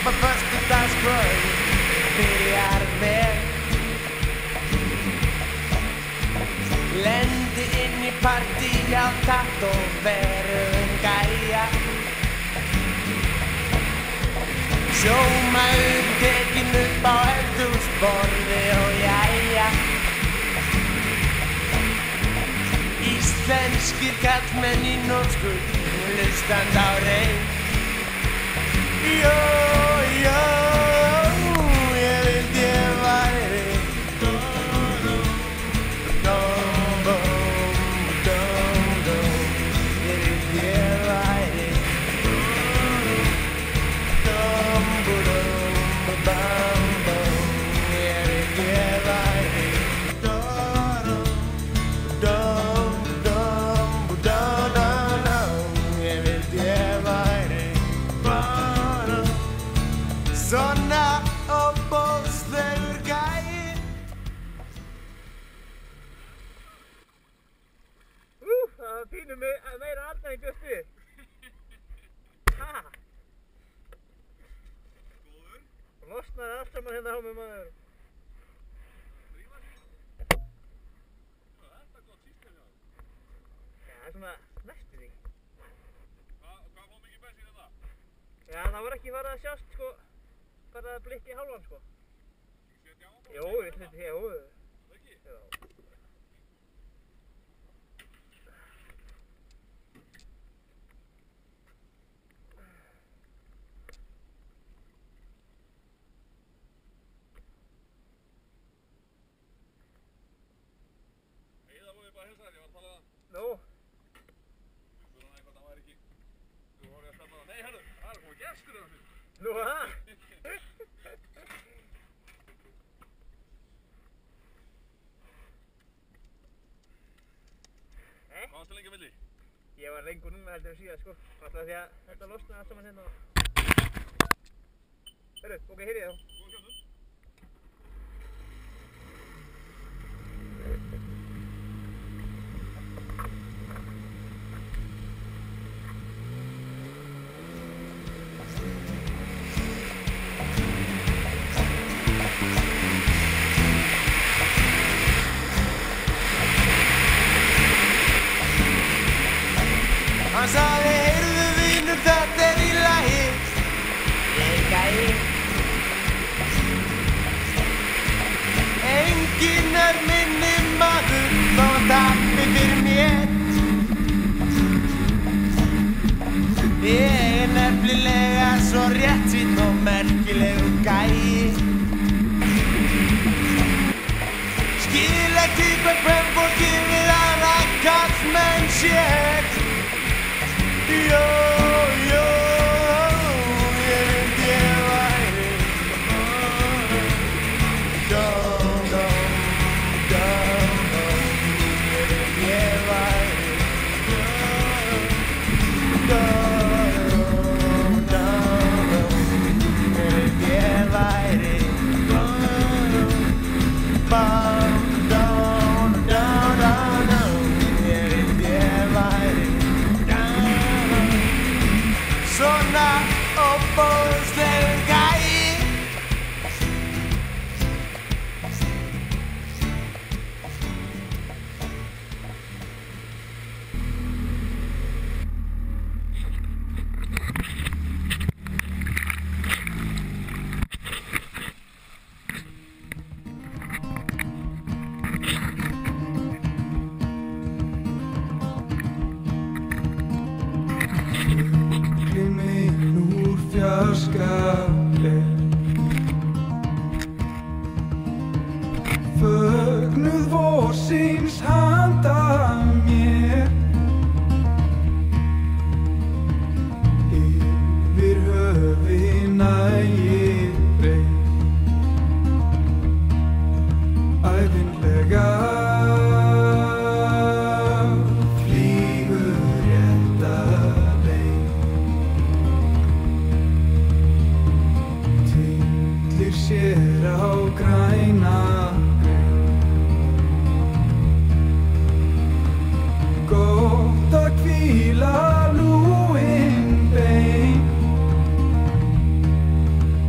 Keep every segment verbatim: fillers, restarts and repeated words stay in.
á föstudagskvöld byrjar vel. Lendi inn í partí á tatt og verum gæja. Sjómaður tekinn upp á eldhúsborði og jæja. Íslenskir kallmenn í norsku hlustandi á reif. Jó, jó, ég vildi ég væri Pínum meira arna en bjóst við. Ha? Góður? Og losnaði allt saman hérna á mig maður. Rífa sig? Það er þetta gott sístem hjá það. Já, það er svona næstu því. Hvað fór mikið bensín þetta? Já, það var ekki farið að sjást sko, farið að blikka í hálfan sko. Ekki setja á hann? Jó, ég hluti, jú. Það ekki? Já. Nú? Þú spurði hann eitthvað, það væri ekki. Þú voru að stefna það. Nei, herru, það er komið gestur eða fyrir. Nú, ha? Eh? Hvað varstu lengi á milli? Ég var lengur núna heldur en síðan, sko. Alltaf því að þetta losnaði allt saman hérna og... Herru, ok, heyrið þá. Góða skemmtun. Hann sagði, heyrðu vinur, þetta er í lagi. Ég gæi. Enginn er minni maður, þó tappi fyrir mér. Ég er nefnilega svo réttsýnn og merkilegur gæi. Skil ekki hvað kvenfólkið við aðra karlmenn sér. Jó, jó, ég vildi ég væri Dóm, dóm, dóm, dóm Ég vildi ég væri Dóm, dóm, dóm Ég vildi ég væri Bám, dóm, dóm, dóm, dóm Ég vildi ég væri Svona óbóðslegur gæi. Fögnuð vorsins handa mér Yfir höfin ægir breið Ævinlega flýgur rétta leið Tyllir sér á græna Gott að hvíla lúin bein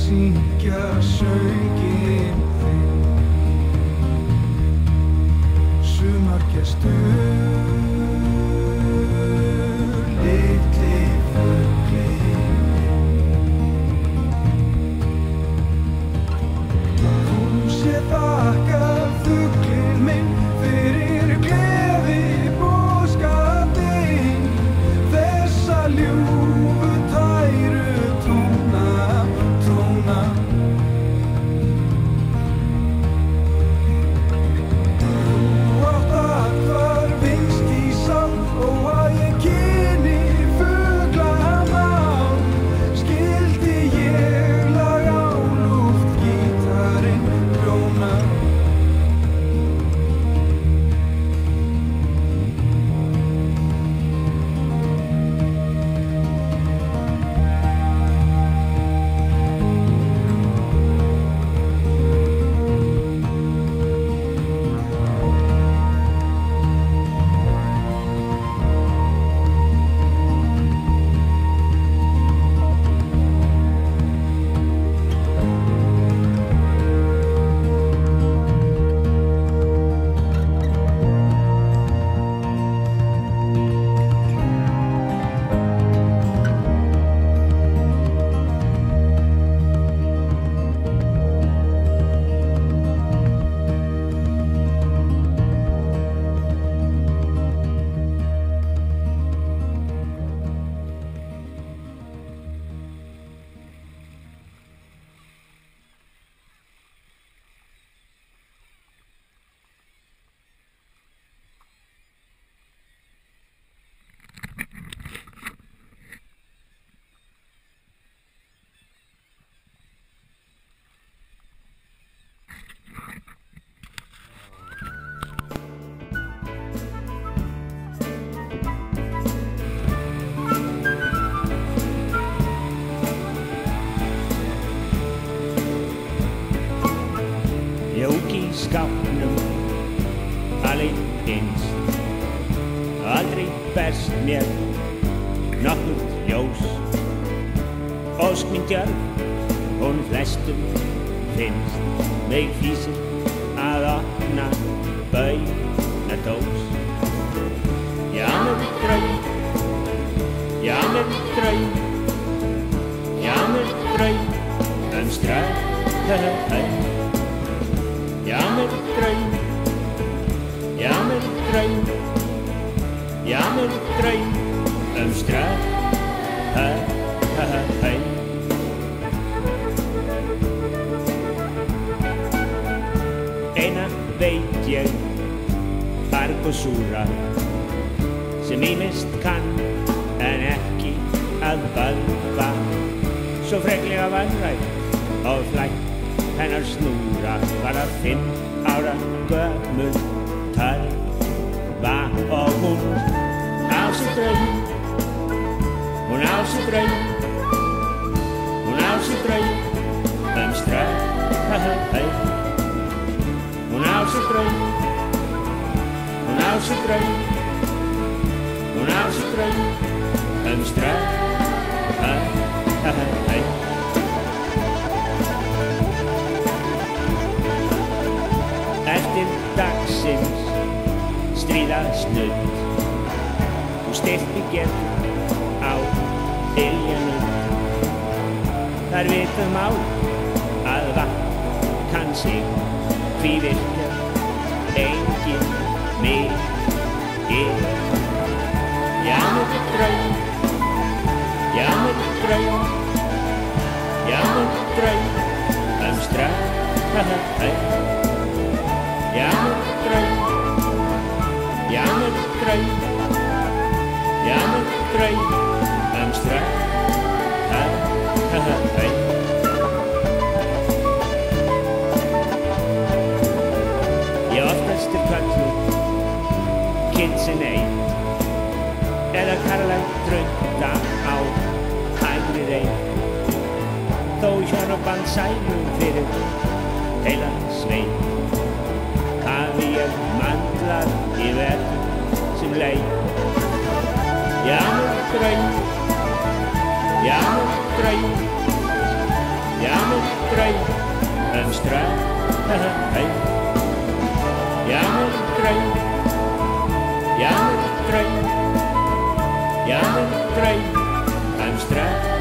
syngja sönginn þinn. Sumargestur, litli fuglinn minn. Þú sé þakkað fuglinn minn fyrir gleði boðskapinn, þessa ljúfu tæru tóna, tóna. Þú átt athvarf innst í sál og að ég kynni fuglamál, skildi ég lag á lúft gítarinn hljóna. Jók í skápnum, alinn innst, aldrei berst mér nokkurt ljós. Ósk mín djörf, hún flestum finnst, mig fýsir að opna bauna dós. Já, með draum, já, með draum, já, með draum, um strönd. Já, með draum, já, með draum, já, með draum, um strönd. Eina veit ég, arg og súra, sem ýmist kann en ekki að völva, svo freklega vanrækt og flækt. Hennar snúra var að fimm ára gömul tölva og hún á sér draum, hún á sér draum, hún á sér draum um strönd. Hún á sér draum, hún á sér draum, hún á sér draum um strönd. Eftir dagsins stríða snudd, þú styrti getur á iljanum. Þær vita mál að vatn kann sig, því virkar enginn mikið. Já, með draum, já, með draum, já, með draum um strönd. Já, með draum, já, með draum, já, með draum um strönd. Ég oftast er kölluð kitchen eitt, eða karlægt drönda á hægri reið, þó hjónaband sælum fyrir heila sveit. Hafi ég mandlað í vetur sem leið. Já, með draum, já, með draum, Já, með draum um strönd. Já, með draum. Já, með draum. Já, með draum um strönd.